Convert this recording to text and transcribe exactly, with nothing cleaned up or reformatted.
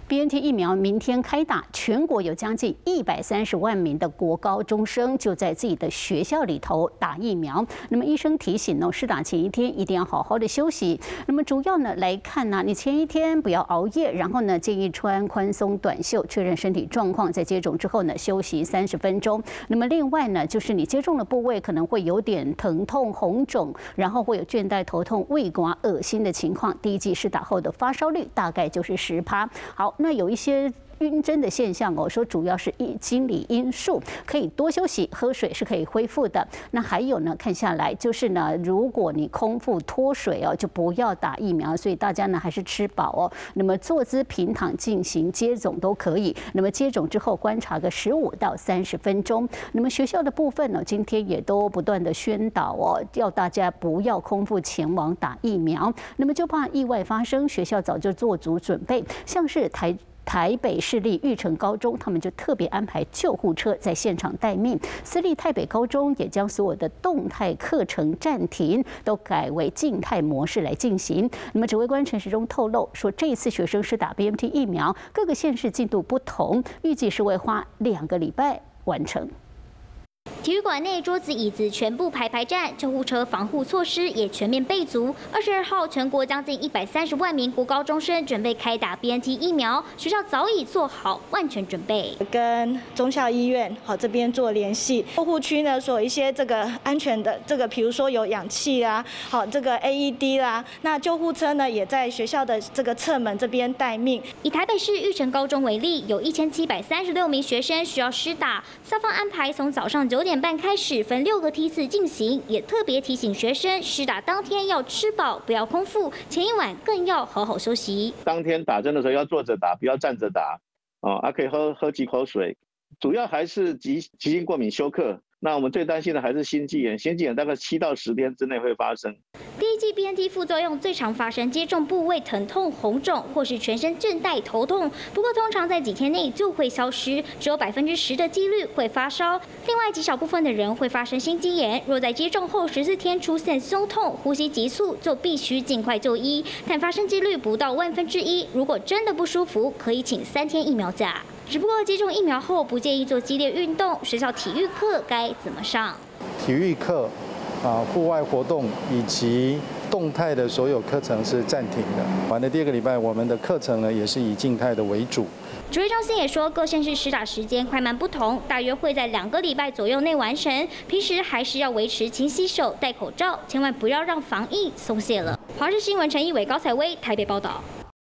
B N T 疫苗明天开打，全国有将近一百三十万名的国高中生就在自己的学校里头打疫苗。那么医生提醒呢，施打前一天一定要好好的休息。那么主要呢来看呢，你前一天不要熬夜，然后呢建议穿宽松短袖，确认身体状况。在接种之后呢，休息三十分钟。那么另外呢，就是你接种的部位可能会有点疼痛、红肿，然后会有倦怠、头痛、胃刮、恶心的情况。第一剂施打后的发烧率大概就是十趴。好。那有一些晕针的现象哦，说主要是因心理因素，可以多休息，喝水是可以恢复的。那还有呢，看下来就是呢，如果你空腹脱水哦，就不要打疫苗。所以大家呢还是吃饱哦。那么坐姿平躺进行接种都可以。那么接种之后观察个十五到三十分钟。那么学校的部分呢，今天也都不断的宣导哦，要大家不要空腹前往打疫苗。那么就怕意外发生，学校早就做足准备，像是台。台北市立育成高中，他们就特别安排救护车在现场待命。私立台北高中也将所有的动态课程暂停，都改为静态模式来进行。那么指挥官陈时中透露说，这一次学生施打 B N T 疫苗，各个县市进度不同，预计是会花两个礼拜完成。 体育馆内桌子椅子全部排排站，救护车防护措施也全面备足。二十二号，全国将近一百三十万名国高中生准备开打 B N T 疫苗，学校早已做好万全准备， 跟中校医院好这边做联系。救护区呢，所有一些这个安全的这个，比如说有氧气啦，好这个 A E D 啦，那救护车呢也在学校的这个侧门这边待命。 以台北市育成高中为例，有一千七百三十六名学生需要施打，校方安排从早上九点半开始分六个梯次进行，也特别提醒学生施打当天要吃饱，不要空腹，前一晚更要好好休息。 当天打针的时候要坐着打，不要站着打，哦，还可以喝喝几口水。主要还是急急性过敏休克。那我们最担心的还是心肌炎，心肌炎大概七到十天之内会发生。 第一剂 B N T 副作用最常发生接种部位疼痛、红肿，或是全身倦怠、头痛。不过通常在几天内就会消失，只有百分之十的几率会发烧。另外极少部分的人会发生心肌炎，若在接种后十四天出现胸痛、呼吸急促，就必须尽快就医，但发生几率不到万分之一。如果真的不舒服，可以请三天疫苗假。只不过接种疫苗后不建议做激烈运动，学校体育课该怎么上？ 体育课、啊户外活动以及动态的所有课程是暂停的。完了第二个礼拜，我们的课程呢也是以静态的为主。 指挥中心也说，各县市施打时间快慢不同，大约会在两个礼拜左右内完成。平时还是要维持勤洗手、戴口罩，千万不要让防疫松懈了。华视新闻陈义伟、高采薇台北报道。